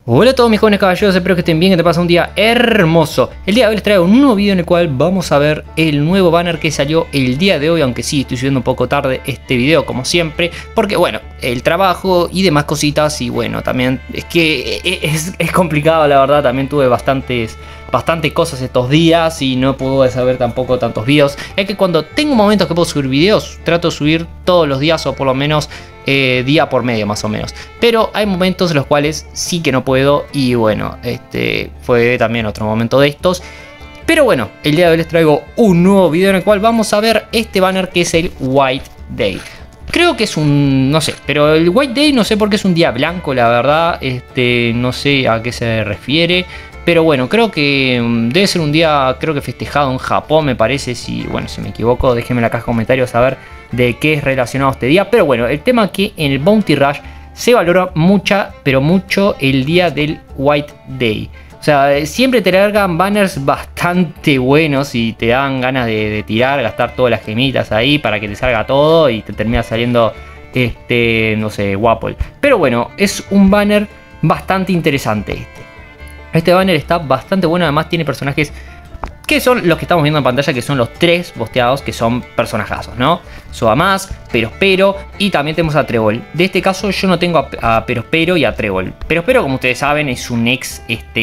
Hola a todos mis jóvenes caballeros, espero que estén bien, que te pase un día hermoso. El día de hoy les traigo un nuevo video en el cual vamos a ver el nuevo banner que salió el día de hoy, aunque sí, estoy subiendo un poco tarde este video como siempre, porque bueno, el trabajo y demás cositas y bueno, también es que es complicado la verdad, también tuve bastantes cosas estos días y no puedo saber tampoco tantos videos. Es que cuando tengo momentos que puedo subir videos, trato de subir todos los días o por lo menos día por medio más o menos, pero hay momentos en los cuales sí que no puedo y bueno, fue también otro momento de estos. Pero bueno, el día de hoy les traigo un nuevo video en el cual vamos a ver este banner que es el White Day. Creo que es un, no sé, pero el White Day no sé por qué es un día blanco, la verdad, no sé a qué se refiere. Pero bueno, creo que debe ser un día, creo que festejado en Japón, me parece. Si, bueno, si me equivoco, déjenme en la caja de comentarios saber de qué es relacionado este día. Pero bueno, el tema es que en el Bounty Rush se valora mucho el día del White Day. O sea, siempre te largan banners bastante buenos y te dan ganas de tirar, gastar todas las gemitas ahí para que te salga todo y te termina saliendo, no sé, Wapol. Pero bueno, es un banner bastante interesante Este banner está bastante bueno, además tiene personajes que son los que estamos viendo en pantalla, que son los tres bosteados, que son personajazos, ¿no? Soamas, Perospero y también tenemos a Trébol. De este caso yo no tengo a Perospero y a Trébol. Perospero, como ustedes saben, es un ex,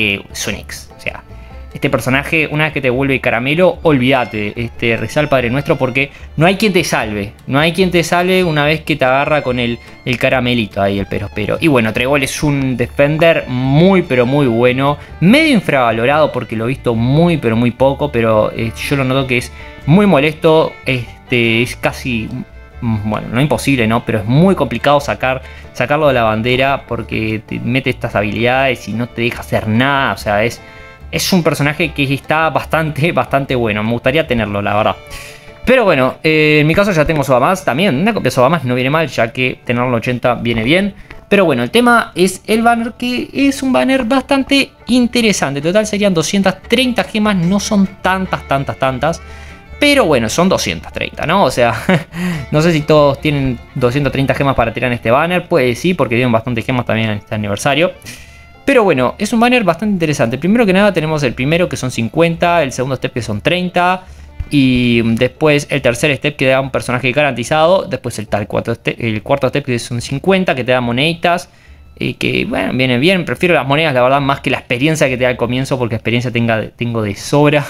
o sea, este personaje, una vez que te vuelve caramelo, olvídate, reza al Padre Nuestro porque no hay quien te salve. No hay quien te salve una vez que te agarra con el caramelito ahí, el Perospero. Y bueno, Trébol es un defender muy pero muy bueno. Medio infravalorado porque lo he visto muy pero muy poco, pero yo lo noto que es muy molesto. Es casi, bueno, no imposible, ¿no? Pero es muy complicado sacarlo de la bandera porque te mete estas habilidades y no te deja hacer nada. O sea, es un personaje que está bastante bueno. Me gustaría tenerlo, la verdad. Pero bueno, en mi caso ya tengo Soamas también. Una copia de Soamas no viene mal, ya que tenerlo en 80 viene bien. Pero bueno, el tema es el banner, que es un banner bastante interesante. En total serían 230 gemas, no son tantas. Pero bueno, son 230, ¿no? O sea, no sé si todos tienen 230 gemas para tirar en este banner. Puede sí, porque dieron bastantes gemas también en este aniversario. Pero bueno, es un banner bastante interesante. Primero que nada tenemos el primero que son 50, el segundo step que son 30 y después el tercer step que da un personaje garantizado. Después el cuarto step que son 50 que te da moneditas y que bueno, viene bien. Prefiero las monedas la verdad más que la experiencia que te da al comienzo porque experiencia tengo de sobra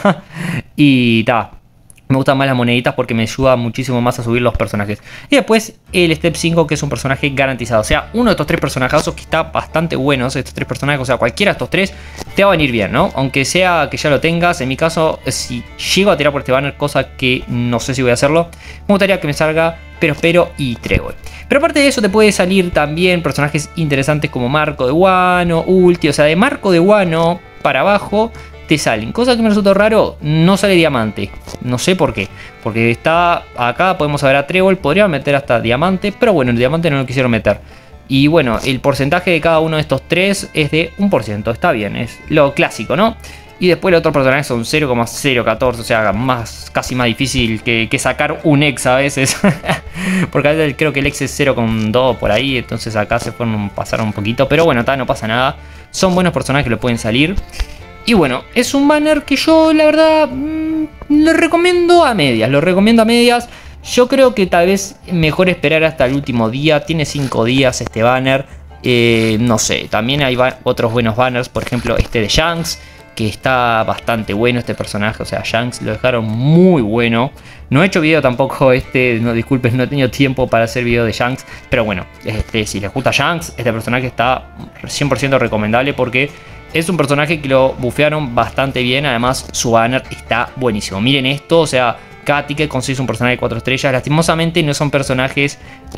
y ta. Me gustan más las moneditas porque me ayuda muchísimo más a subir los personajes. Y después el Step 5 que es un personaje garantizado. O sea, uno de estos tres personajazos que está bastante bueno. Estos tres personajes, o sea, cualquiera de estos tres te va a venir bien, ¿no? Aunque sea que ya lo tengas. En mi caso, si llego a tirar por este banner, cosa que no sé si voy a hacerlo, me gustaría que me salga Perospero y Trébol. Pero aparte de eso te puede salir también personajes interesantes como Marco de Wano, Ulti. O sea, de Marco de Wano para abajo te salen. Cosa que me resulta raro, no sale diamante. No sé por qué. Porque está acá, podemos ver a Trébol. Podría meter hasta diamante, pero bueno, el diamante no lo quisieron meter. Y bueno, el porcentaje de cada uno de estos tres es de 1%. Está bien, es lo clásico, ¿no? Y después los otros personajes son 0,014. O sea, casi más difícil que sacar un ex a veces. Porque a veces creo que el ex es 0,2 por ahí. Entonces acá se fueron pasaron un poquito. Pero bueno, no pasa nada. Son buenos personajes que lo pueden salir. Y bueno, es un banner que yo la verdad lo recomiendo a medias. Yo creo que tal vez mejor esperar hasta el último día. Tiene 5 días este banner. No sé, también hay otros buenos banners. Por ejemplo este de Shanks, que está bastante bueno este personaje. O sea, Shanks lo dejaron muy bueno. No he hecho video tampoco no, disculpen, no he tenido tiempo para hacer video de Shanks. Pero bueno, si les gusta Shanks, este personaje está 100% recomendable porque es un personaje que lo bufearon bastante bien. Además, su banner está buenísimo. Miren esto, o sea, cada ticket consigues un personaje de 4 estrellas. Lastimosamente no son personajes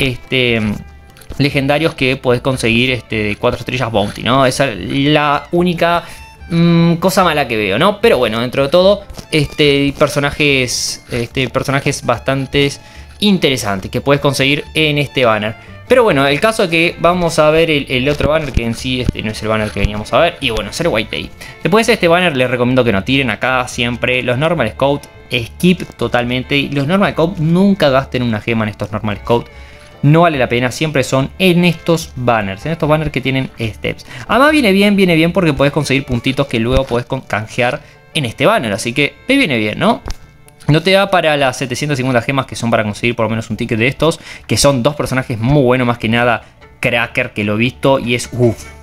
legendarios que podés conseguir de 4 estrellas bounty, ¿no? Esa es la única cosa mala que veo, ¿no? Pero bueno, dentro de todo, personajes bastante interesantes que puedes conseguir en este banner. Pero bueno, el caso es que vamos a ver el otro banner, que en sí no es el banner que veníamos a ver. Y bueno, es el White Day. Después de este banner les recomiendo que no tiren acá siempre. Los Normal Scout, skip totalmente. Los Normal Scout, nunca gasten una gema en estos Normal Scout. no vale la pena, siempre son en estos banners que tienen steps. Además viene bien porque podés conseguir puntitos que luego podés canjear en este banner, así que me viene bien, ¿no? No te da para las 750 gemas que son para conseguir por lo menos un ticket de estos, que son dos personajes muy buenos, más que nada Cracker, que lo he visto y es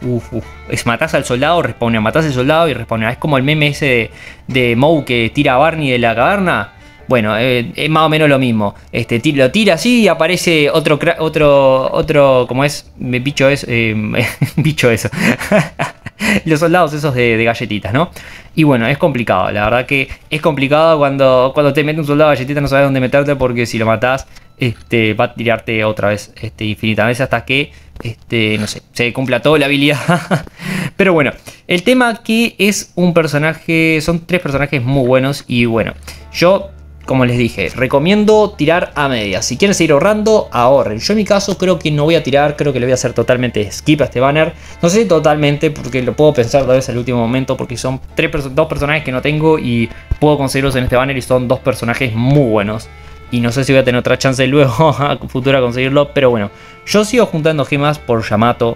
es matás al soldado, respawnea, matás al soldado y respawnea. Es como el meme ese de Moe que tira a Barney de la caverna. Bueno, es más o menos lo mismo. Lo tira así y aparece otro, ¿cómo es? Bicho es, bicho eso. Los soldados esos de galletitas, ¿no? Y bueno, es complicado, la verdad que es complicado cuando te mete un soldado de galletitas, no sabes dónde meterte porque si lo matás, va a tirarte otra vez infinitas veces hasta que, no sé, se cumpla toda la habilidad. Pero bueno, el tema que es un personaje, son 3 personajes muy buenos y bueno, yo... Como les dije, recomiendo tirar a medias. Si quieren seguir ahorrando, ahorren. Yo en mi caso creo que no voy a tirar, creo que le voy a hacer totalmente skip a este banner. No sé si totalmente, porque lo puedo pensar tal vez al último momento, porque son 2 personajes que no tengo y puedo conseguirlos en este banner y son 2 personajes muy buenos. Y no sé si voy a tener otra chance luego a futuro a conseguirlo, pero bueno, yo sigo juntando gemas por Yamato.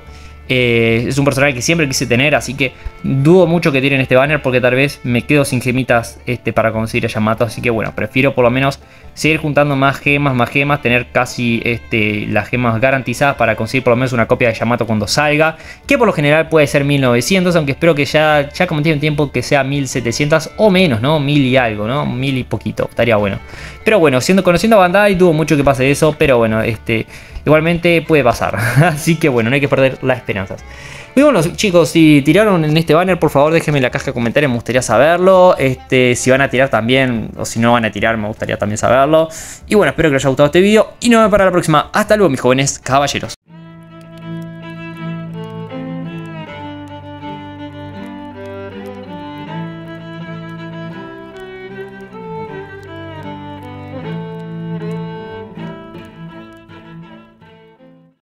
Es un personaje que siempre quise tener, así que dudo mucho que tiren este banner porque tal vez me quedo sin gemitas para conseguir a Yamato. Así que bueno, prefiero por lo menos seguir juntando más gemas, tener casi las gemas garantizadas para conseguir por lo menos una copia de Yamato cuando salga, que por lo general puede ser 1900, aunque espero que ya como tiene un tiempo que sea 1700 o menos, ¿no? 1000 y algo, ¿no? 1000 y poquito, estaría bueno. Pero bueno, conociendo a Bandai dudo mucho que pase eso, pero bueno, igualmente puede pasar. Así que bueno, no hay que perder las esperanzas. Y bueno, chicos, si tiraron en este banner, por favor déjenme en la caja de comentarios, me gustaría saberlo. Si van a tirar también, o si no van a tirar, me gustaría también saberlo. Y bueno, espero que les haya gustado este video y nos vemos para la próxima. Hasta luego, mis jóvenes caballeros.